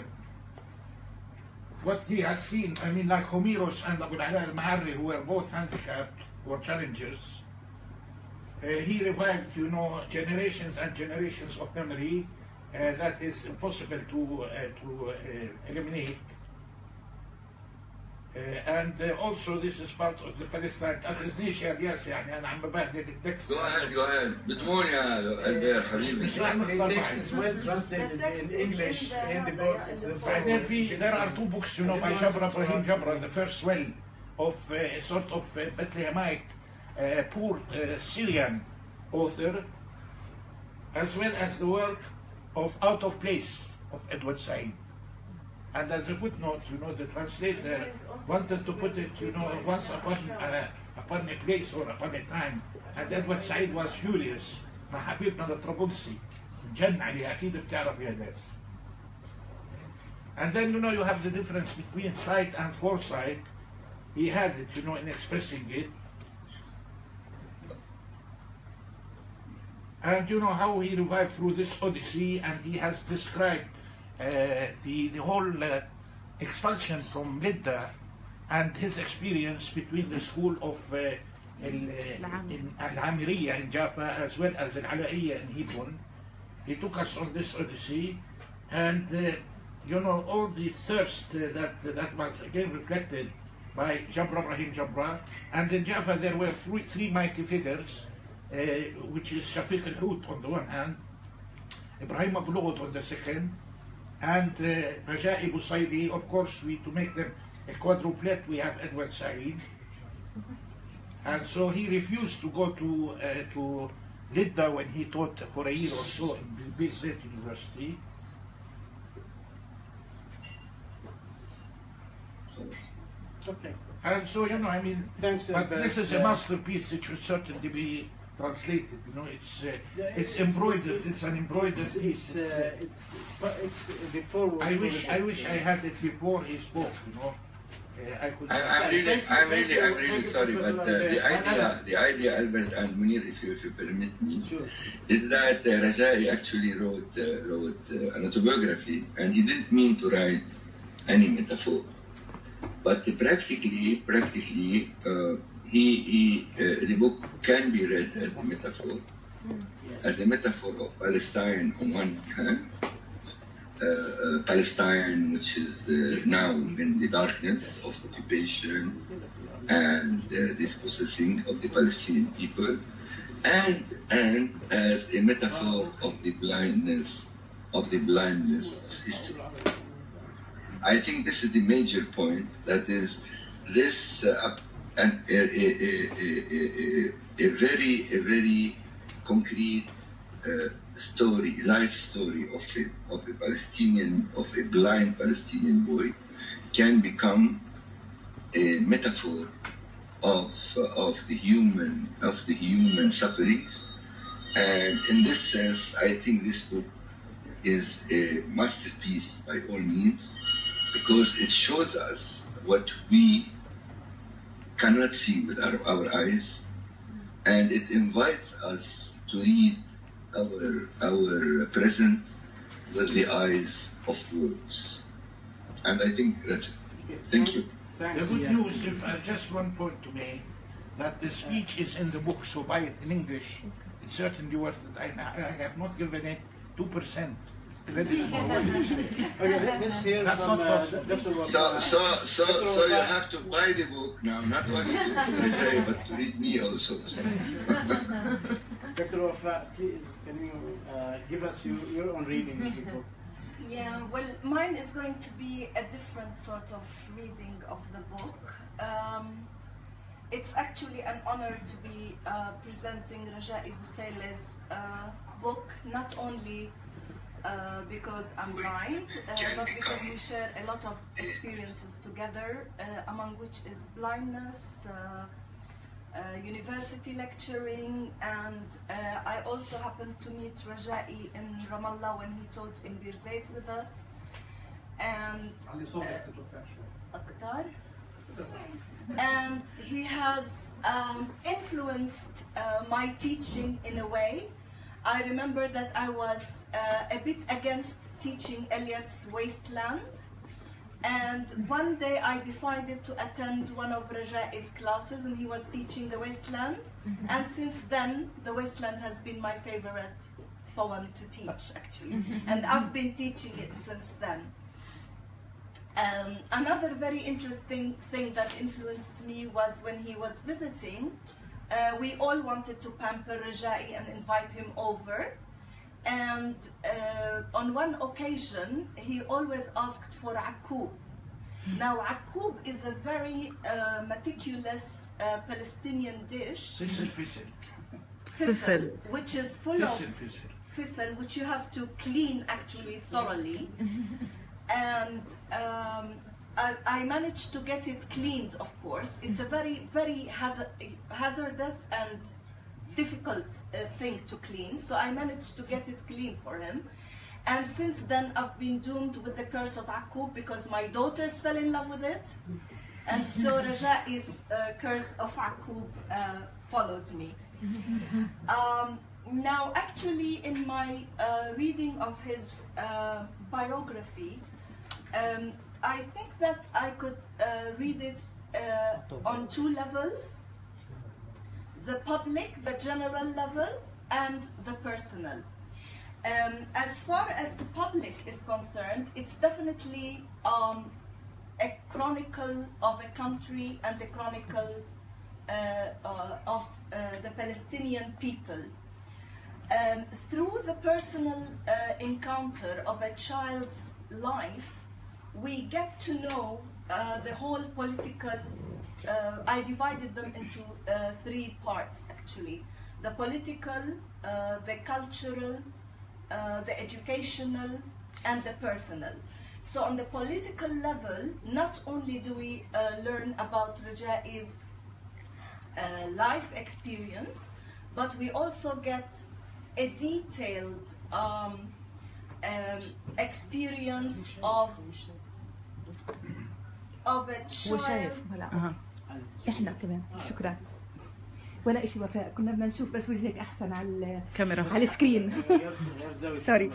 what he has seen, I mean, like Homeros and Abu al-Ala al-Ma'arri, who were both handicapped or challengers, uh, he revived, you know, generations and generations of memory uh, that is impossible to uh, to uh, eliminate. Uh, and uh, also this is part of the Palestine. تأخذنيش يا الياس، يعني أنا عم ببهدل التكست. Go ahead, go ahead. بتمون يا ألبير حبيبي. The text is well translated in English in the book. It's the بعدين في there are two books, you know, by Jabra Ibrahim Jabra, the first well of uh, sort of uh, Bethlehemite, uh, poor uh, Syrian author, as well as the work of Out of Place of Edward Said. And as a footnote, you know, the translator wanted to put it, you know, once upon uh, upon a place or upon a time. And Edward Said was furious. مع حبيبنا الطرابلسي جن عليه، أكيد بتعرف يا ناس. And then, you know, you have the difference between sight and foresight. He had it, you know, in expressing it. And you know how he revived through this Odyssey, and he has described uh, the, the whole uh, expulsion from Lidda and his experience between the school of uh, Al-Amiriyya in Jaffa as well as Al-Alaiya in Hebron. He took us on this Odyssey, and uh, you know, all the thirst uh, that that was again reflected by Jabra Ibrahim Jabra. And in Jaffa there were three, three mighty figures, uh, which is Shafiq al-Hut on the one hand, Ibrahim Abulugud on the second, and uh, Reja-e Busailah. Of course, we to make them a quadruplet, we have Edward Said. And so he refused to go to uh, to Lidda when he taught for a year or so in Bill State University. Okay. And so, you know, I mean, Thanks, but Albert. this is a Uh, masterpiece. It should certainly be translated. You know, it's uh, Yeah, it's it's- embroidered. It's an embroidered It's piece. it's, It's, uh, uh, it's it's pa- it's the forward. I for wish the I book, wish uh, I had it before he spoke. You know, uh, I could. I, I'm really, Thank you, I'm thank really, you, I'm thank really you, sorry, but Professor uh, the Albert. idea, the idea, Albert and Munir, if you, if you permit me, Sure. is that uh, Reja-e actually wrote uh, wrote uh, an autobiography, and he didn't mean to write any metaphor, but practically, practically, uh, he he uh, the book can be read as a metaphor, as a metaphor of Palestine on one hand. Uh, uh, Palestine, which is uh, now in the darkness of occupation and uh, dispossessing of the Palestinian people, and and as a metaphor of the blindness of the blindness of history. I think this is the major point. That is, this uh, and a, a, a, a, a, a very a very concrete uh, story, life story of a of a Palestinian of a blind Palestinian boy can become a metaphor of uh, of the human of the human sufferings. And in this sense, I think this book is a masterpiece by all means, because it shows us what we cannot see with our, our eyes, and it invites us to read our our present with the eyes of words. And I think that's it. Thank you. Thanks, The good yes. news, if I just one point to make, that the speech is in the book, so buy it in English. It's certainly worth it. I, I have not given it two percent credit for what you say. Okay, let's hear That's from not uh, possible. Doctor Wafa. So, so, so, Doctor so you Wafa. have to buy the book now, not only to read, but to read me also. Doctor Wafa, please, can you uh, give us your, your own reading of the book? Yeah, well, mine is going to be a different sort of reading of the book. Um, it's actually an honor to be uh, presenting Reja-e Busailah's uh, book, not only uh, because I'm blind, uh, but because we share a lot of experiences together, uh, among which is blindness, uh, uh, university lecturing, and uh, I also happened to meet Reja-e in Ramallah when he taught in Bir Zayt with us. And uh, Akhtar. And he has um, influenced uh, my teaching in a way. I remember that I was uh, a bit against teaching Eliot's Wasteland, and one day I decided to attend one of Reja-e's classes, and he was teaching the Wasteland, mm-hmm. and since then the Wasteland has been my favorite poem to teach, actually, and I've been teaching it since then. Um, another very interesting thing that influenced me was when he was visiting, uh, we all wanted to pamper Reja-e and invite him over. And uh, on one occasion, he always asked for akoob. Now, akoob is a very uh, meticulous uh, Palestinian dish. Fissel, fissel. Fissel, which is full Fissel, of fissel. fissel, which you have to clean actually thoroughly. And um, I, I managed to get it cleaned, of course. It's a very, very hazard, hazardous and difficult uh, thing to clean, so I managed to get it clean for him. And since then, I've been doomed with the curse of akoob because my daughters fell in love with it. And so Reja-e's uh, curse of akoob uh, followed me. Um, now, actually, in my uh, reading of his uh, biography, Um, I think that I could uh, read it uh, on two levels: the public, the general level, and the personal. Um, as far as the public is concerned, it's definitely um, a chronicle of a country and a chronicle uh, uh, of uh, the Palestinian people. Um, through the personal uh, encounter of a child's life, we get to know uh, the whole political, uh, I divided them into uh, three parts actually. The political, uh, the cultural, uh, the educational, and the personal. So on the political level, not only do we uh, learn about Reja-e's uh, life experience, but we also get a detailed um, um, experience of of a هو child. شايف هلا احنا كمان شكرا ولا اشي وفاء كنا بدنا نشوف بس وجهك احسن على كاميرا على السكرين سوري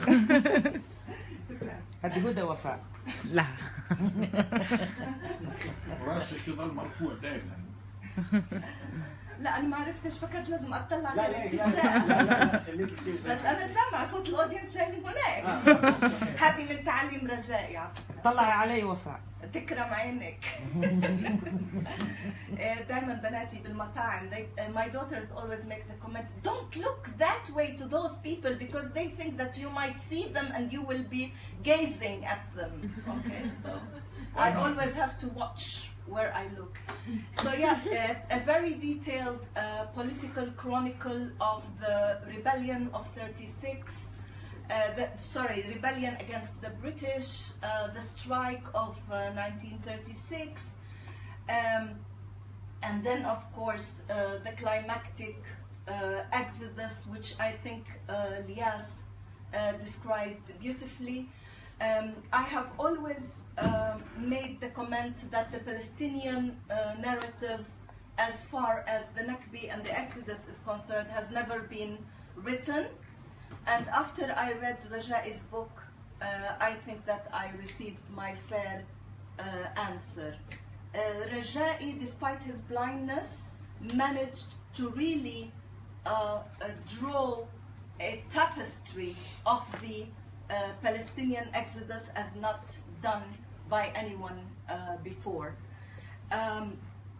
هذه هدى وفاء لا راسك يضل مرفوع دائما. لا انا ما عرفتش، فكرت لازم اطلع لا على لا الاتجاه. لا خليك كثير بس انا سامع صوت الاودينس جاي من هناك. هذه من تعليم رجائي على فكره. طلعي علي وفاء. تكرم عينك. دائما بناتي بالمطاعم my daughters always make the comment, don't look that way to those people because they think that you might see them and you will be gazing at them. Okay, so I always have to watch where I look. So yeah, a, a very detailed uh, political chronicle of the rebellion of thirty-six, uh, the, sorry, rebellion against the British, uh, the strike of uh, nineteen thirty-six, um, and then of course uh, the climactic uh, exodus, which I think uh, Elias uh, described beautifully. Um, I have always uh, made the comment that the Palestinian uh, narrative, as far as the Nakbi and the Exodus is concerned, has never been written. And after I read Reja-e's book, uh, I think that I received my fair uh, uh, answer. Uh, Reja-e, despite his blindness, managed to really uh, uh, draw a tapestry of the uh, Palestinian exodus as not done by anyone uh, before. Um,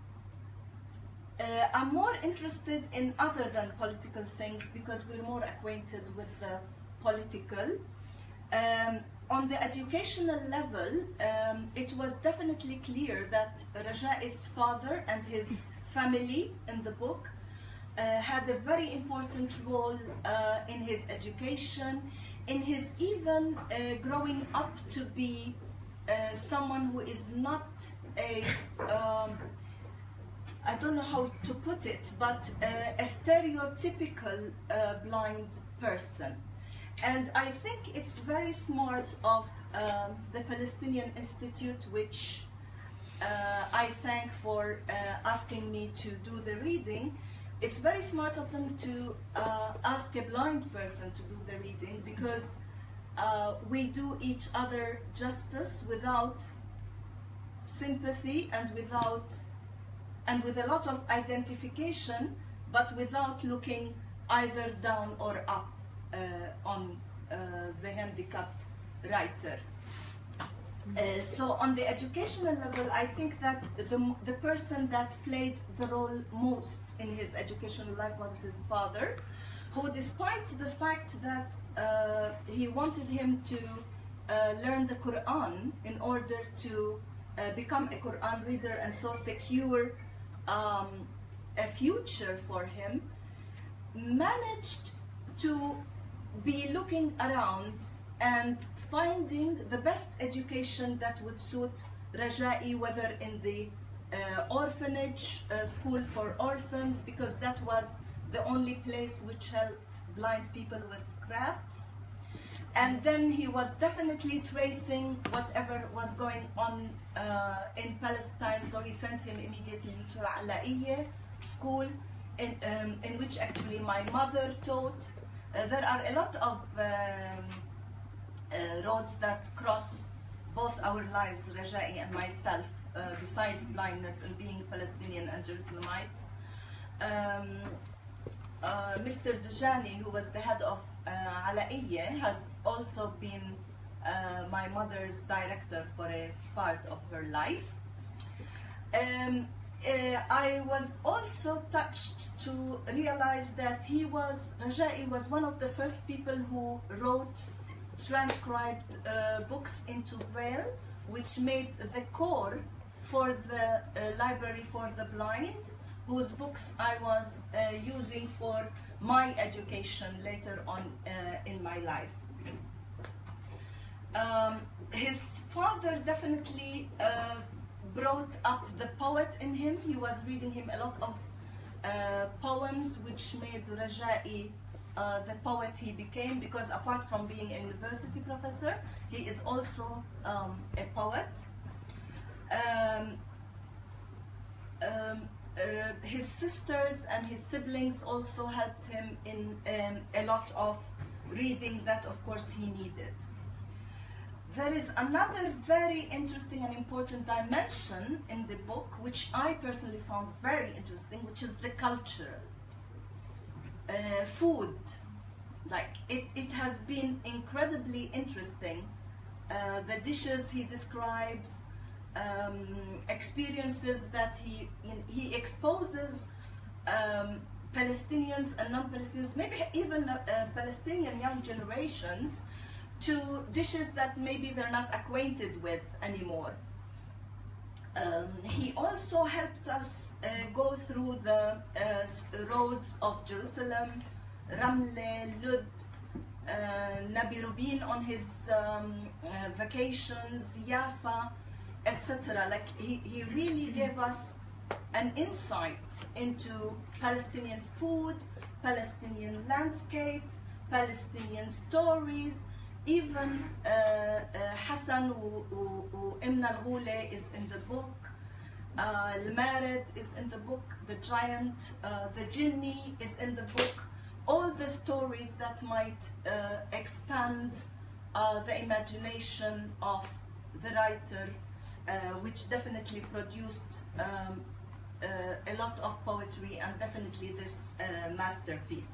uh, I'm more interested in other than political things because we're more acquainted with the political. Um, on the educational level, um, it was definitely clear that Reja-e's father and his family in the book uh, had a very important role uh, in his education, in his even uh, growing up to be uh, someone who is not a, um, I don't know how to put it, but uh, a stereotypical uh, blind person. And I think it's very smart of um, the Palestinian Institute, which uh, I thank for uh, asking me to do the reading. It's very smart of them to uh, ask a blind person to do the reading, because uh, we do each other justice without sympathy and without and with a lot of identification, but without looking either down or up uh, on uh, the handicapped writer. Uh, so on the educational level, I think that the, the person that played the role most in his educational life was his father, who, despite the fact that uh, he wanted him to uh, learn the Quran in order to uh, become a Quran reader and so secure um, a future for him, managed to be looking around and finding the best education that would suit Reja-e, whether in the uh, orphanage, uh, school for orphans, because that was the only place which helped blind people with crafts. And then he was definitely tracing whatever was going on uh, in Palestine, so he sent him immediately to Reja-e school, in, um, in which actually my mother taught. Uh, there are a lot of um, uh, roads that cross both our lives, Reja-e and myself, uh, besides blindness and being Palestinian and Jerusalemites. Um, uh, Mister Dujani, who was the head of uh, Alaiya, has also been uh, my mother's director for a part of her life. Um, Uh, I was also touched to realize that he was, Reja-e was one of the first people who wrote transcribed uh, books into Braille, which made the core for the uh, library for the blind, whose books I was uh, using for my education later on uh, in my life. Um, his father definitely uh, brought up the poet in him. He was reading him a lot of uh, poems, which made Reja-e uh, the poet he became, because apart from being a university professor, he is also um, a poet. Um, um, uh, his sisters and his siblings also helped him in um, a lot of reading that, of course, he needed. There is another very interesting and important dimension in the book, which I personally found very interesting, which is the cultural. Uh, food, like it, it has been incredibly interesting. Uh, the dishes he describes, um, experiences that he, he exposes um, Palestinians and non-Palestinians, maybe even uh, uh, Palestinian young generations, to dishes that maybe they're not acquainted with anymore. Um, he also helped us uh, go through the uh, roads of Jerusalem, Ramle, Lud, uh, Nabi Rubin on his um, uh, vacations, Yafa, et cetera. Like he, he really gave us an insight into Palestinian food, Palestinian landscape, Palestinian stories. Even uh, uh, Hassan Ibn al-Ghule is in the book, uh, Al-Marid is in the book, the giant, uh, the Jinni is in the book. All the stories that might uh, expand uh, the imagination of the writer uh, which definitely produced um, uh, a lot of poetry and definitely this uh, masterpiece.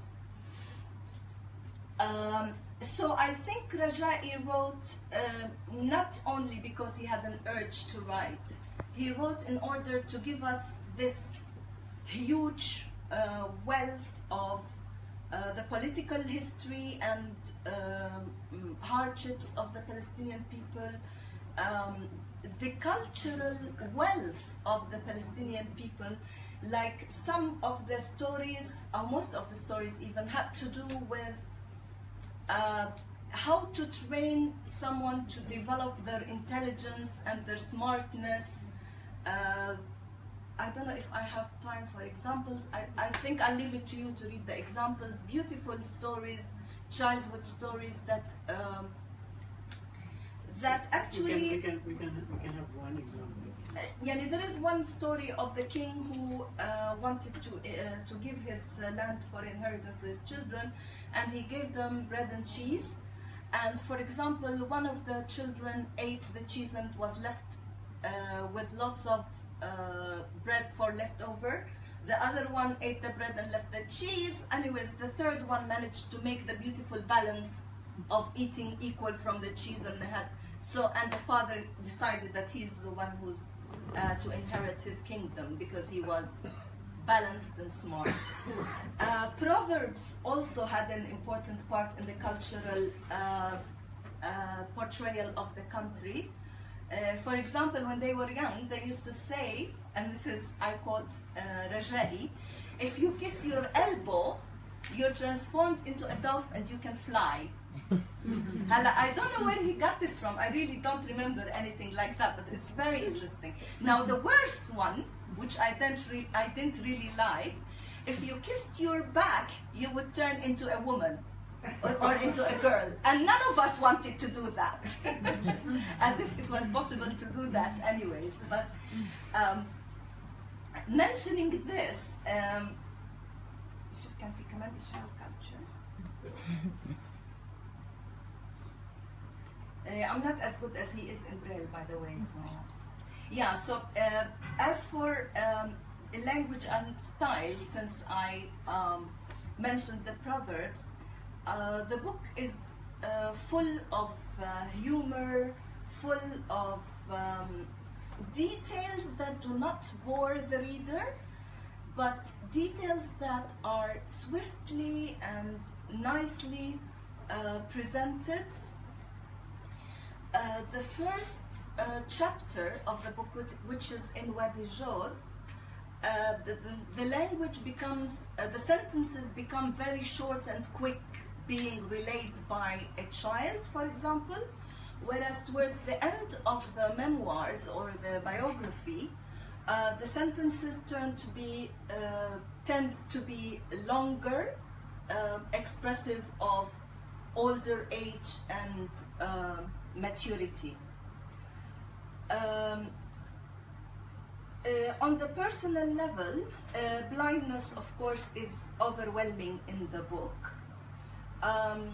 Um, so I think Reja-e wrote uh, not only because he had an urge to write, he wrote in order to give us this huge uh, wealth of uh, the political history and um, hardships of the Palestinian people, um, the cultural wealth of the Palestinian people. Like some of the stories, or most of the stories even, had to do with uh, how to train someone to develop their intelligence and their smartness. Uh, I don't know if I have time for examples. I, I think I'll leave it to you to read the examples. Beautiful stories, childhood stories that um, that actually. We can, we, can, we, can, we can have one example. Uh, yeah, there is one story of the king who uh, wanted to uh, to give his uh, land for inheritance to his children, and he gave them bread and cheese. And for example, one of the children ate the cheese and was left uh, with lots of uh, bread for leftover. The other one ate the bread and left the cheese. Anyways, the third one managed to make the beautiful balance of eating equal from the cheese and the had. So, and the father decided that he's the one who's uh, to inherit his kingdom because he was balanced and smart. Uh, Proverbs also had an important part in the cultural uh, uh, portrayal of the country. Uh, for example, when they were young, they used to say, and this is, I quote uh, Reja-e, if you kiss your elbow, you're transformed into a dove and you can fly. I don't know where he got this from. I really don't remember anything like that, but it's very interesting. Now the worst one, which I didn't, re I didn't really like, if you kissed your back, you would turn into a woman or, or into a girl. And none of us wanted to do that. As if it was possible to do that anyways. But um, mentioning this, um, can we command Israel cultures? Uh, I'm not as good as he is in Braille, by the way. So. Yeah, so uh, as for um, language and style, since I um, mentioned the Proverbs, uh, the book is uh, full of uh, humor, full of um, details that do not bore the reader, but details that are swiftly and nicely uh, presented. Uh, the first uh, chapter of the book, which, which is in Wadi Joz, uh, the, the, the language becomes, uh, the sentences become very short and quick, being relayed by a child, for example, whereas towards the end of the memoirs or the biography, uh, the sentences turn to be, uh, tend to be longer, uh, expressive of older age and uh, maturity. Um, uh, on the personal level, uh, blindness, of course, is overwhelming in the book. Um,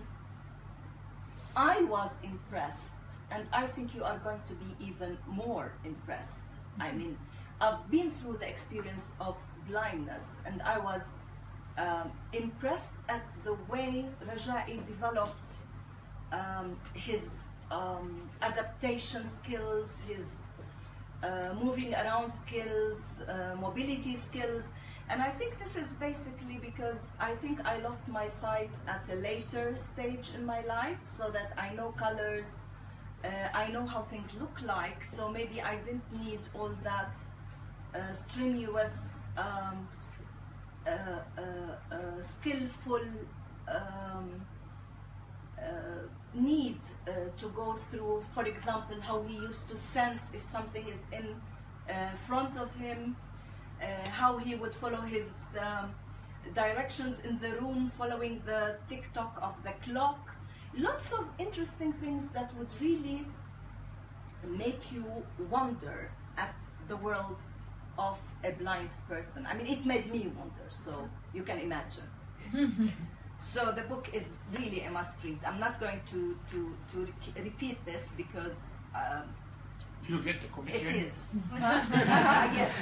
I was impressed, and I think you are going to be even more impressed. I mean, I've been through the experience of blindness, and I was um, impressed at the way Reja-e developed um, his um, adaptation skills, his uh, moving around skills, uh, mobility skills. And I think this is basically because I think I lost my sight at a later stage in my life, so that I know colors, uh, I know how things look like, so maybe I didn't need all that uh, strenuous, um, uh, uh, uh, skillful um, uh, need uh, to go through, for example, how he used to sense if something is in uh, front of him, Uh, how he would follow his um, directions in the room, following the tick-tock of the clock. Lots of interesting things that would really make you wonder at the world of a blind person. I mean, it made me wonder, so you can imagine. So the book is really a must-read. I'm not going to, to, to re repeat this because um, You get the commission? It is. Yes.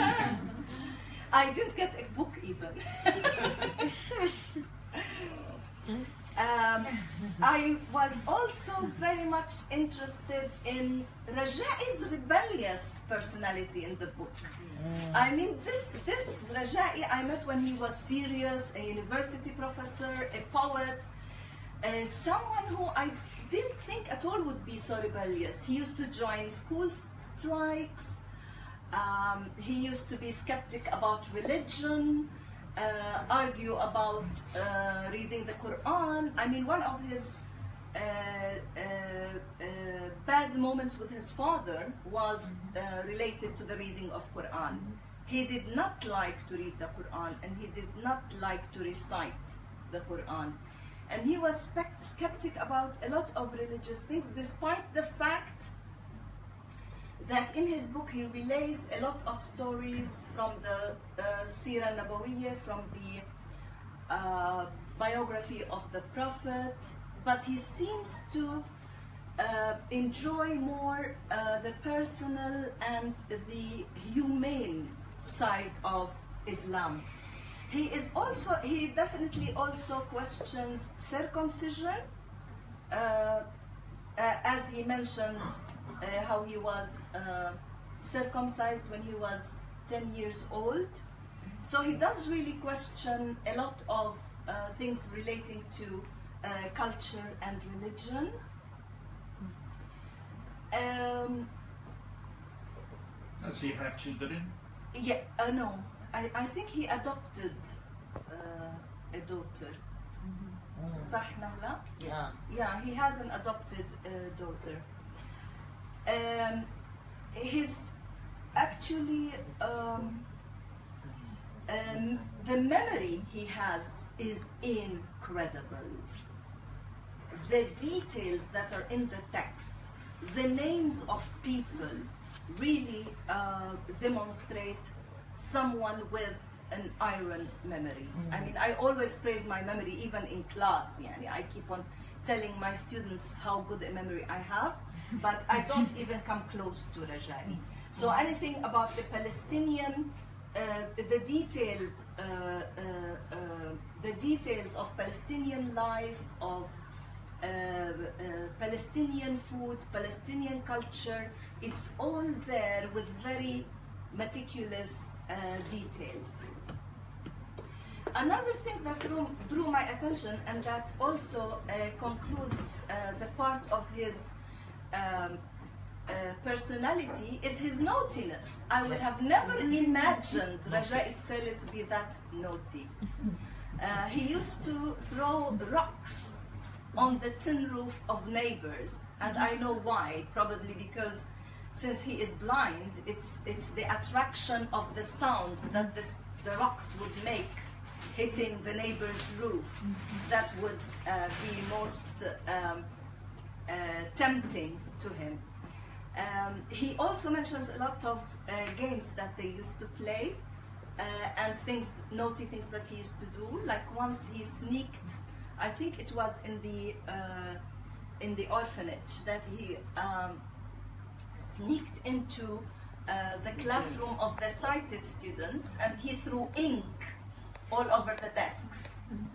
I didn't get a book even. um, I was also very much interested in Reja-e's rebellious personality in the book. I mean, this, this Reja-e I met when he was serious, a university professor, a poet, uh, someone who I didn't think at all would be so rebellious. He used to join school strikes. Um, he used to be skeptic about religion, uh, argue about uh, reading the Quran. I mean, one of his uh, uh, uh, bad moments with his father was uh, related to the reading of Quran. He did not like to read the Quran, and he did not like to recite the Quran. And he was skeptic about a lot of religious things, despite the fact that in his book he relays a lot of stories from the uh, Sira Nabawiyya, from the uh, biography of the Prophet, but he seems to uh, enjoy more uh, the personal and the humane side of Islam. He is also, he definitely also questions circumcision, uh, uh, as he mentions uh, how he was uh, circumcised when he was ten years old. So he does really question a lot of uh, things relating to uh, culture and religion. Um, Does he have children? Yeah, uh, no. I, I think he adopted uh, a daughter. Sah Nahla? Yeah. Yeah, he has an adopted uh, daughter. Um, his actually um, um, the memory he has is incredible. The details that are in the text, the names of people, really uh, demonstrate someone with an iron memory. Mm. I mean, I always praise my memory, even in class. Yani, I keep on telling my students how good a memory I have, but I don't even come close to Reja-e. So anything about the Palestinian, uh, the detailed, uh, uh, uh, the details of Palestinian life, of uh, uh, Palestinian food, Palestinian culture, it's all there with very meticulous uh, details. Another thing that drew, drew my attention, and that also uh, concludes uh, the part of his um, uh, personality, is his naughtiness. I would yes. have never imagined Reja-e Busailah to be that naughty. Uh, he used to throw rocks on the tin roof of neighbors, and I know why. Probably because since he is blind, it's it's the attraction of the sound that this, the rocks would make hitting the neighbor's roof that would uh, be most um, uh, tempting to him. Um, he also mentions a lot of uh, games that they used to play uh, and things, naughty things that he used to do. Like once he sneaked, I think it was in the uh, in the orphanage, that he um, sneaked into uh, the classroom of the sighted students and he threw ink all over the desks.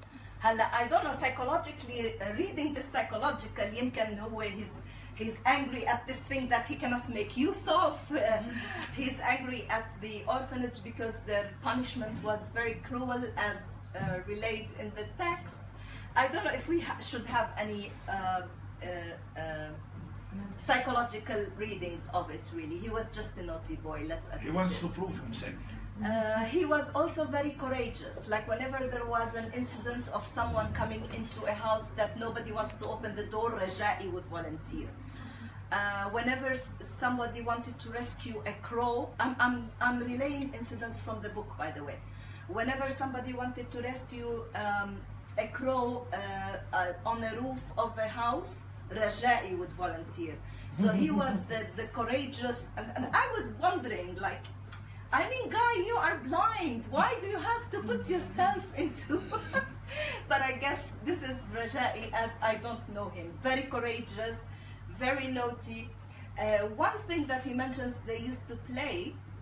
I don't know, psychologically, uh, reading this psychologically, يمكن هو he's, he's angry at this thing that he cannot make use of. Uh, he's angry at the orphanage because their punishment was very cruel, as uh, relayed in the text. I don't know if we ha should have any uh, uh, uh, psychological readings of it, really. He was just a naughty boy, let's admit. He wants it. to prove himself. Uh, he was also very courageous. Like whenever there was an incident of someone coming into a house that nobody wants to open the door, Reja-e would volunteer. Uh, whenever somebody wanted to rescue a crow, I'm, I'm, I'm relaying incidents from the book, by the way. Whenever somebody wanted to rescue um, a crow uh, uh, on the roof of a house, Reja-e would volunteer. So he was the, the courageous, and, and I was wondering, like, I mean, guy, you are blind. Why do you have to put yourself into? But I guess this is Reja-e as I don't know him. Very courageous, very naughty. Uh, one thing that he mentions they used to play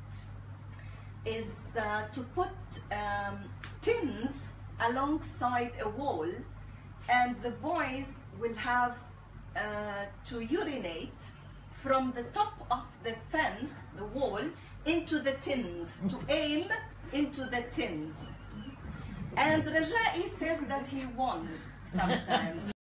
is uh, to put um, tins alongside a wall, and the boys will have uh, to urinate from the top of the fence, the wall, into the tins, to aim into the tins. And Reja-e says that he won sometimes.